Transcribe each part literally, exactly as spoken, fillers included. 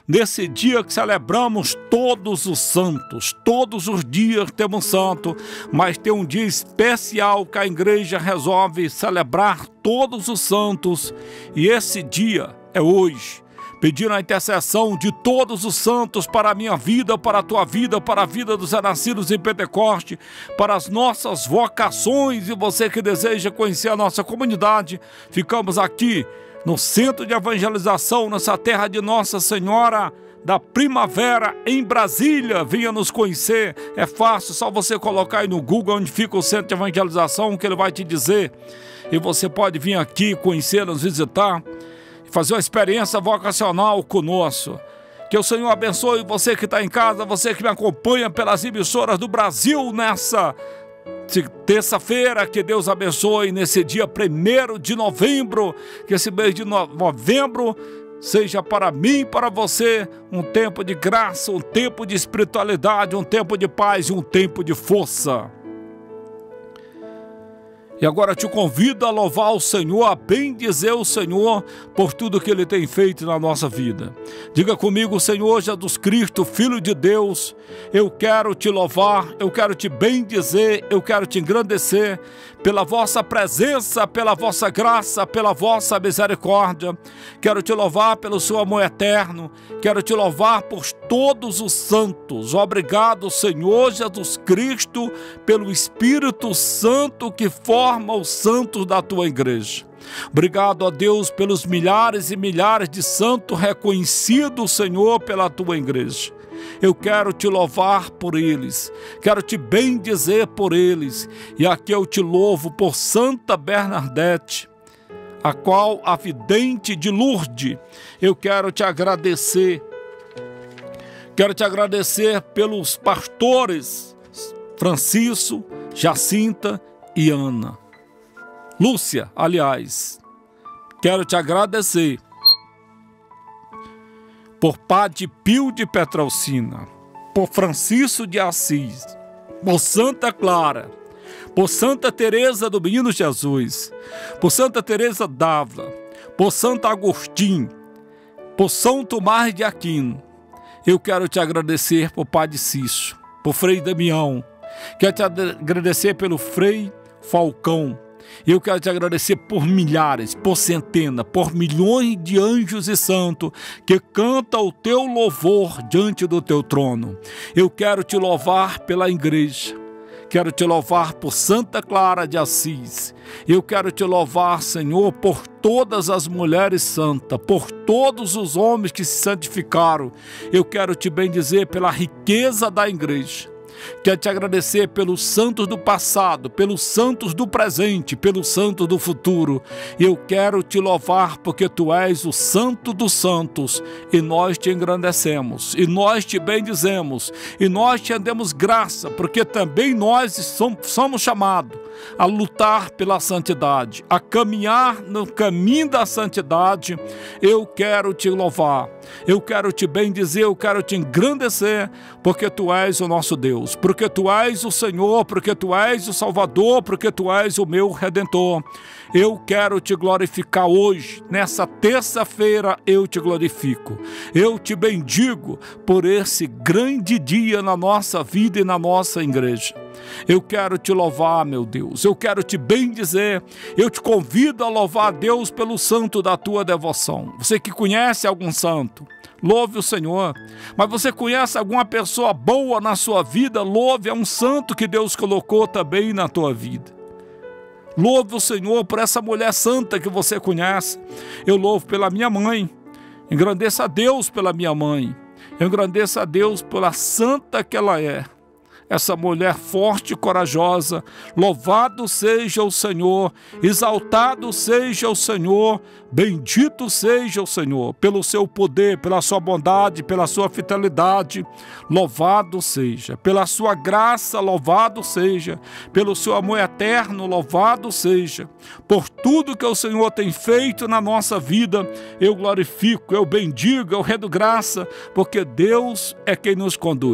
nesse dia que celebramos todos os santos. Todos os dias temos santo, mas tem um dia especial que a igreja resolve celebrar todos os santos, e esse dia é hoje. Pedindo a intercessão de todos os santos para a minha vida, para a tua vida, para a vida dos renascidos em Pentecoste, para as nossas vocações, e você que deseja conhecer a nossa comunidade, ficamos aqui no Centro de Evangelização, nessa terra de Nossa Senhora da Primavera, em Brasília. Venha nos conhecer, é fácil, só você colocar aí no Google onde fica o Centro de Evangelização, que ele vai te dizer, e você pode vir aqui conhecer, nos visitar, fazer uma experiência vocacional conosco. Que o Senhor abençoe você que está em casa, você que me acompanha pelas emissoras do Brasil nessa terça-feira. Que Deus abençoe nesse dia primeiro de novembro, que esse mês de novembro seja para mim e para você um tempo de graça, um tempo de espiritualidade, um tempo de paz e um tempo de força. E agora te convido a louvar o Senhor, a bendizer o Senhor por tudo que Ele tem feito na nossa vida. Diga comigo: Senhor Jesus Cristo, Filho de Deus, eu quero te louvar, eu quero te bendizer, eu quero te engrandecer pela vossa presença, pela vossa graça, pela vossa misericórdia. Quero te louvar pelo seu amor eterno, quero te louvar por todos os santos. Obrigado, Senhor Jesus Cristo, pelo Espírito Santo que forma os santos da tua igreja. Obrigado a Deus pelos milhares e milhares de santos reconhecidos, Senhor, pela tua igreja. Eu quero te louvar por eles, quero te bendizer por eles, e aqui eu te louvo por Santa Bernadette, a qual a vidente de Lourdes. Eu quero te agradecer, quero te agradecer pelos pastores Francisco, Jacinta e Ana. Lúcia, aliás, quero te agradecer por Padre Pio de Petraucina, por Francisco de Assis, por Santa Clara, por Santa Teresa do Menino Jesus, por Santa Teresa d'Ávila, por Santo Agostinho, por São Tomás de Aquino. Eu quero te agradecer por Padre Cício, por Frei Damião, quero te agradecer pelo Frei Falcão. Eu quero te agradecer por milhares, por centenas, por milhões de anjos e santos que cantam o teu louvor diante do teu trono. Eu quero te louvar pela igreja. Quero te louvar por Santa Clara de Assis. Eu quero te louvar, Senhor, por todas as mulheres santas, por todos os homens que se santificaram. Eu quero te bendizer pela riqueza da igreja. Quero te agradecer pelos santos do passado, pelos santos do presente, pelos santos do futuro. Eu quero te louvar porque tu és o santo dos santos, e nós te engrandecemos, e nós te bendizemos, e nós te damos graça, porque também nós somos chamados a lutar pela santidade, a caminhar no caminho da santidade. Eu quero te louvar, eu quero te bendizer, eu quero te engrandecer, porque tu és o nosso Deus, porque tu és o Senhor, porque tu és o Salvador, porque tu és o meu Redentor. Eu quero te glorificar hoje, nessa terça-feira eu te glorifico, eu te bendigo por esse grande dia na nossa vida e na nossa igreja. Eu quero te louvar, meu Deus, eu quero te bendizer, eu te convido a louvar a Deus pelo santo da tua devoção. Você que conhece algum santo, louve o Senhor. Mas você conhece alguma pessoa boa na sua vida, louve a um santo que Deus colocou também na tua vida. Louve o Senhor por essa mulher santa que você conhece. Eu louvo pela minha mãe, engrandeça a Deus pela minha mãe, eu engrandeço a Deus pela santa que ela é. Essa mulher forte e corajosa, louvado seja o Senhor, exaltado seja o Senhor, bendito seja o Senhor, pelo seu poder, pela sua bondade, pela sua fidelidade, louvado seja, pela sua graça, louvado seja, pelo seu amor eterno, louvado seja, por tudo que o Senhor tem feito na nossa vida. Eu glorifico, eu bendigo, eu rendo graça, porque Deus é quem nos conduz.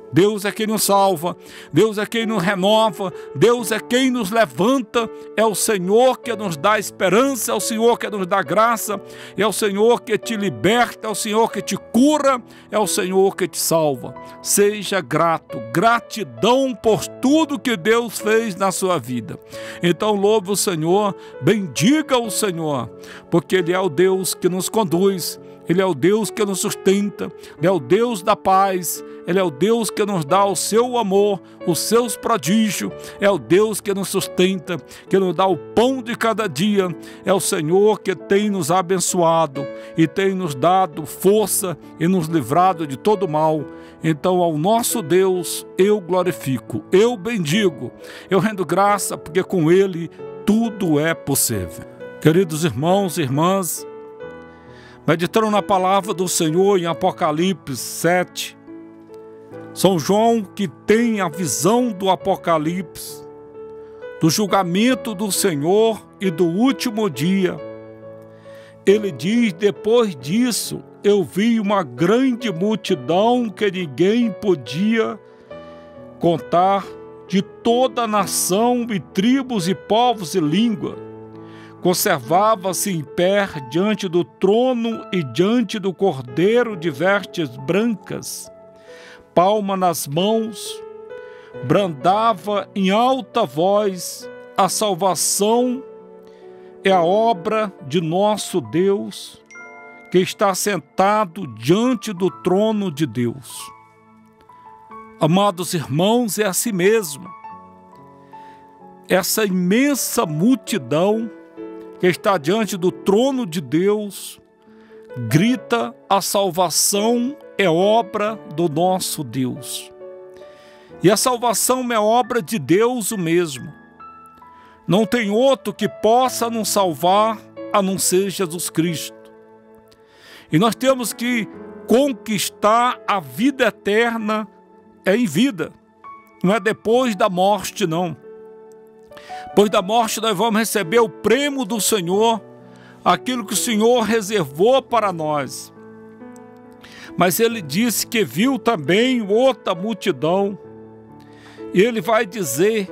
Deus é quem nos salva, Deus é quem nos renova, Deus é quem nos levanta, é o Senhor que nos dá esperança, é o Senhor que nos dá graça, é o Senhor que te liberta, é o Senhor que te cura, é o Senhor que te salva. Seja grato, gratidão por tudo que Deus fez na sua vida. Então louve o Senhor, bendiga o Senhor, porque Ele é o Deus que nos conduz, Ele é o Deus que nos sustenta, Ele é o Deus da paz, Ele é o Deus que nos dá o seu amor, os seus prodígios, é o Deus que nos sustenta, que nos dá o pão de cada dia, é o Senhor que tem nos abençoado e tem nos dado força e nos livrado de todo mal. Então ao nosso Deus eu glorifico, eu bendigo, eu rendo graça, porque com Ele tudo é possível. Queridos irmãos e irmãs, meditando na palavra do Senhor em Apocalipse sete, São João, que tem a visão do Apocalipse, do julgamento do Senhor e do último dia, ele diz: depois disso eu vi uma grande multidão que ninguém podia contar, de toda nação e tribos e povos e língua. Conservava-se em pé diante do trono e diante do Cordeiro de vestes brancas, palma nas mãos, brandava em alta voz: a salvação é a obra de nosso Deus, que está sentado diante do trono de Deus. Amados irmãos, é assim mesmo. Essa imensa multidão que está diante do trono de Deus grita: a salvação é obra do nosso Deus. E a salvação é obra de Deus o mesmo. Não tem outro que possa nos salvar a não ser Jesus Cristo. E nós temos que conquistar a vida eterna é em vida, não é depois da morte, não. Depois da morte nós vamos receber o prêmio do Senhor, aquilo que o Senhor reservou para nós. Mas ele disse que viu também outra multidão, e ele vai dizer,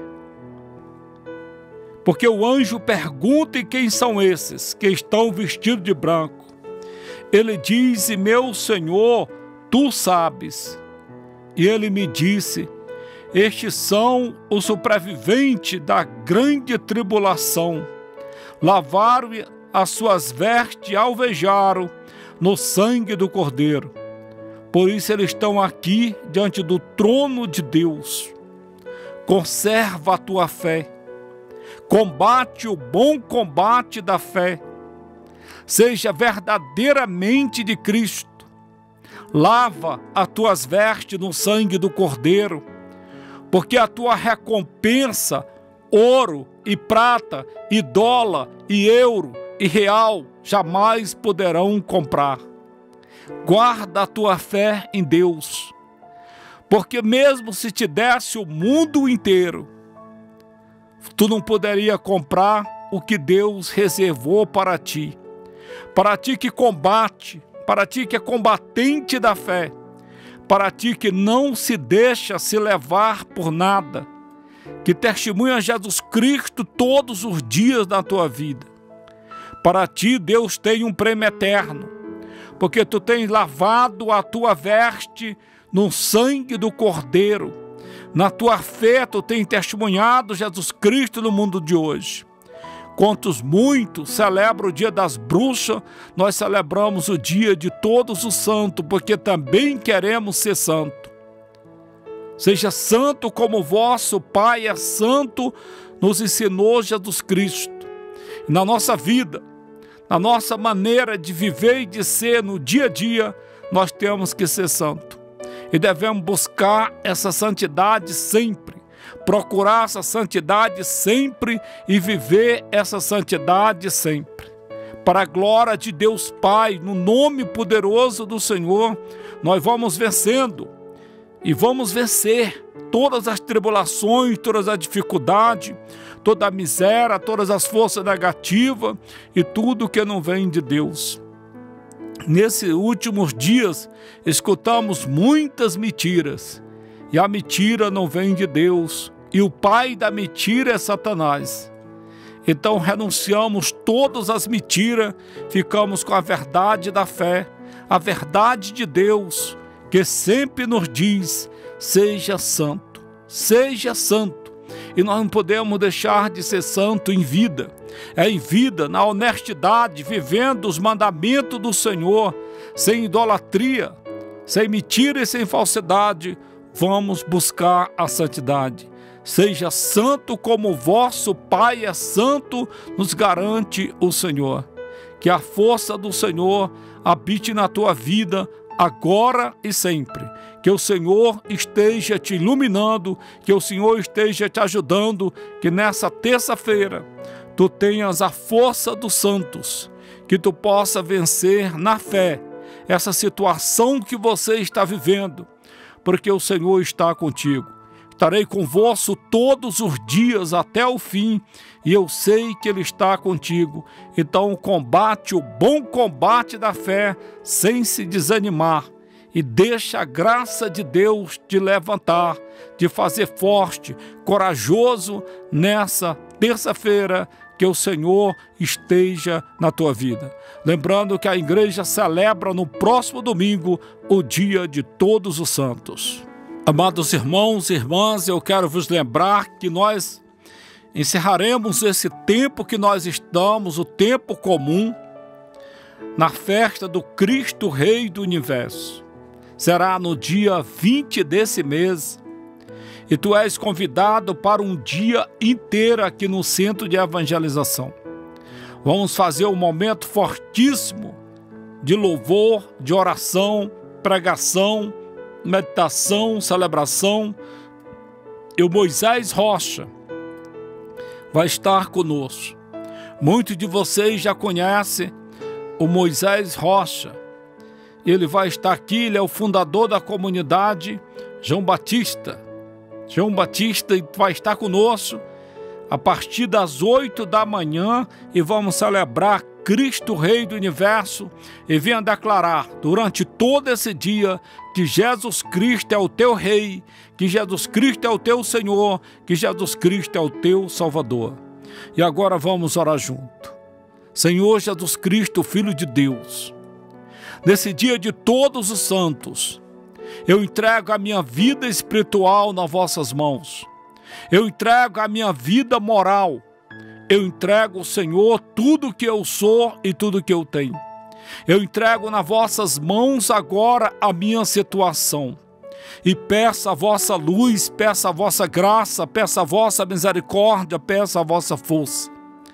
porque o anjo pergunta: e quem são esses que estão vestidos de branco? Ele diz: meu Senhor, tu sabes. E ele me disse: estes são os sobreviventes da grande tribulação. Lavaram as suas vestes e alvejaram no sangue do Cordeiro. Por isso eles estão aqui diante do trono de Deus. Conserva a tua fé. Combate o bom combate da fé. Seja verdadeiramente de Cristo. Lava as tuas vestes no sangue do Cordeiro, porque a tua recompensa, ouro e prata, e dólar, e euro, e real, jamais poderão comprar. Guarda a tua fé em Deus, porque mesmo se te desse o mundo inteiro, tu não poderia comprar o que Deus reservou para ti. Para ti que combate, para ti que é combatente da fé, para ti que não se deixa se levar por nada, que testemunha Jesus Cristo todos os dias da tua vida. Para ti Deus tem um prêmio eterno, porque tu tens lavado a tua veste no sangue do Cordeiro. Na tua fé tu tens testemunhado Jesus Cristo no mundo de hoje. Quantos muitos celebram o dia das bruxas, nós celebramos o dia de todos os santos, porque também queremos ser santo. Seja santo como vosso Pai é santo, nos ensinou Jesus Cristo. E na nossa vida, na nossa maneira de viver e de ser no dia a dia, nós temos que ser santo. E devemos buscar essa santidade sempre. Procurar essa santidade sempre e viver essa santidade sempre. Para a glória de Deus Pai, no nome poderoso do Senhor, nós vamos vencendo e vamos vencer todas as tribulações, todas as dificuldades, toda a miséria, todas as forças negativas e tudo que não vem de Deus. Nesses últimos dias, escutamos muitas mentiras. e a mentira não vem de Deus, e o pai da mentira é Satanás. Então renunciamos todas as mentiras, ficamos com a verdade da fé, a verdade de Deus, que sempre nos diz: seja santo, seja santo. E nós não podemos deixar de ser santo em vida. É em vida, na honestidade, vivendo os mandamentos do Senhor, sem idolatria, sem mentira e sem falsidade, vamos buscar a santidade. Seja santo como o vosso Pai é santo, nos garante o Senhor. Que a força do Senhor habite na tua vida, agora e sempre. Que o Senhor esteja te iluminando, que o Senhor esteja te ajudando, que nessa terça-feira tu tenhas a força dos santos, que tu possa vencer na fé essa situação que você está vivendo, porque o Senhor está contigo. Estarei convosco todos os dias até o fim, e eu sei que Ele está contigo. Então combate o bom combate da fé sem se desanimar, e deixa a graça de Deus te levantar, te fazer forte, corajoso nessa terça-feira, que o Senhor esteja na tua vida. Lembrando que a igreja celebra no próximo domingo o dia de Todos os Santos. Amados irmãos e irmãs, eu quero vos lembrar que nós encerraremos esse tempo que nós estamos, o tempo comum, na festa do Cristo Rei do Universo. Será no dia vinte desse mês, e tu és convidado para um dia inteiro aqui no Centro de Evangelização. Vamos fazer um momento fortíssimo de louvor, de oração, pregação, meditação, celebração. E o Moisés Rocha vai estar conosco. Muitos de vocês já conhecem o Moisés Rocha. Ele vai estar aqui, ele é o fundador da comunidade João Batista. João Batista vai estar conosco a partir das oito da manhã e vamos celebrar Cristo Rei do Universo e venha declarar durante todo esse dia que Jesus Cristo é o teu Rei, que Jesus Cristo é o teu Senhor, que Jesus Cristo é o teu Salvador. E agora vamos orar junto. Senhor Jesus Cristo, Filho de Deus, nesse dia de Todos os Santos, eu entrego a minha vida espiritual nas vossas mãos. Eu entrego a minha vida moral. Eu entrego, Senhor, tudo que eu sou e tudo que eu tenho. Eu entrego nas vossas mãos agora a minha situação. E peço a vossa luz, peço a vossa graça, peço a vossa misericórdia, peço a vossa força.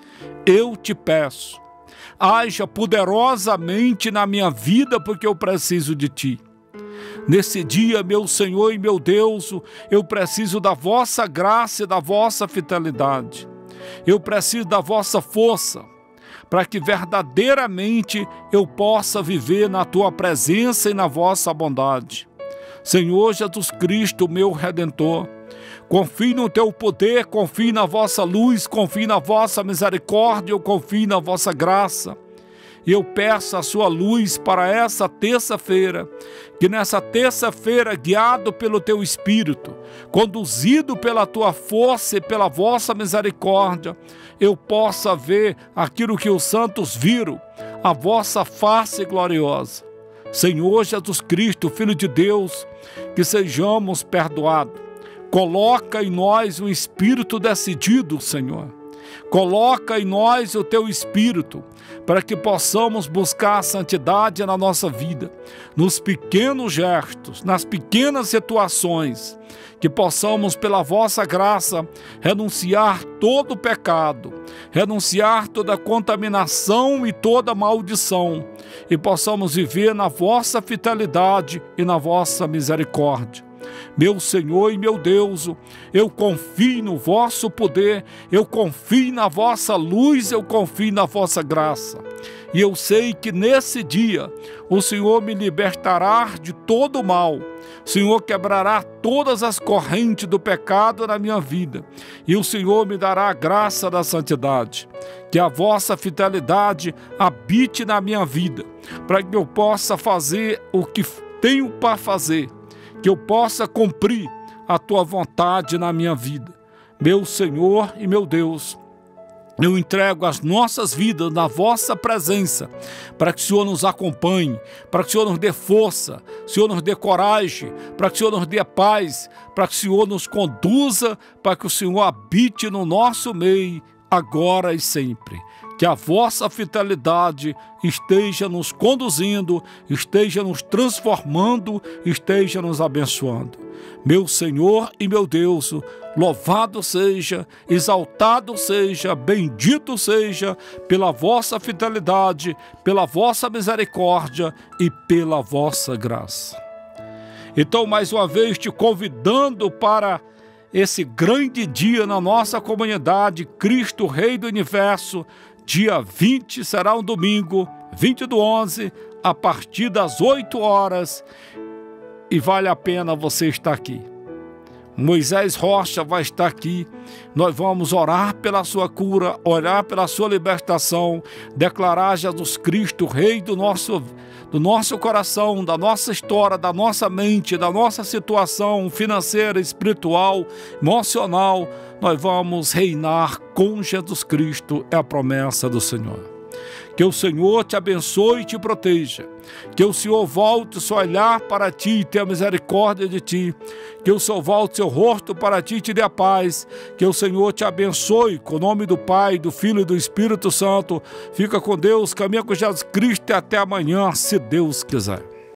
Eu te peço, haja poderosamente na minha vida, porque eu preciso de ti. Nesse dia, meu Senhor e meu Deus, eu preciso da vossa graça e da vossa fidelidade. Eu preciso da vossa força, para que verdadeiramente eu possa viver na tua presença e na vossa bondade. Senhor Jesus Cristo, meu Redentor, confie no teu poder, confie na vossa luz, confie na vossa misericórdia, eu confio na vossa graça. E eu peço a sua luz para essa terça-feira, que nessa terça-feira, guiado pelo teu Espírito, conduzido pela tua força e pela vossa misericórdia, eu possa ver aquilo que os santos viram, a vossa face gloriosa. Senhor Jesus Cristo, Filho de Deus, que sejamos perdoados. Coloca em nós um espírito decidido, Senhor. Coloca em nós o teu Espírito, para que possamos buscar a santidade na nossa vida, nos pequenos gestos, nas pequenas situações, que possamos, pela vossa graça, renunciar todo pecado, renunciar toda contaminação e toda maldição, e possamos viver na vossa fidelidade e na vossa misericórdia. Meu Senhor e meu Deus, eu confio no vosso poder, eu confio na vossa luz, eu confio na vossa graça. E eu sei que nesse dia o Senhor me libertará de todo o mal. O Senhor quebrará todas as correntes do pecado na minha vida. E o Senhor me dará a graça da santidade. Que a vossa fidelidade habite na minha vida, para que eu possa fazer o que tenho para fazer, que eu possa cumprir a tua vontade na minha vida. Meu Senhor e meu Deus, eu entrego as nossas vidas na vossa presença, para que o Senhor nos acompanhe, para que o Senhor nos dê força, o Senhor nos dê coragem, para que o Senhor nos dê paz, para que o Senhor nos conduza, para que o Senhor habite no nosso meio, agora e sempre. Que a vossa fidelidade esteja nos conduzindo, esteja nos transformando, esteja nos abençoando. Meu Senhor e meu Deus, louvado seja, exaltado seja, bendito seja pela vossa fidelidade, pela vossa misericórdia e pela vossa graça. Então, mais uma vez, te convidando para esse grande dia na nossa comunidade, Cristo Rei do Universo, dia vinte, será um domingo, vinte do onze, a partir das oito horas, e vale a pena você estar aqui. Moisés Rocha vai estar aqui, nós vamos orar pela sua cura, orar pela sua libertação, declarar Jesus Cristo, Rei do nosso, do nosso coração, da nossa história, da nossa mente, da nossa situação financeira, espiritual, emocional. Nós vamos reinar com Jesus Cristo, é a promessa do Senhor. Que o Senhor te abençoe e te proteja. Que o Senhor volte o seu olhar para ti e tenha misericórdia de ti. Que o Senhor volte seu rosto para ti e te dê a paz. Que o Senhor te abençoe com o nome do Pai, do Filho e do Espírito Santo. Fica com Deus, caminha com Jesus Cristo e até amanhã, se Deus quiser.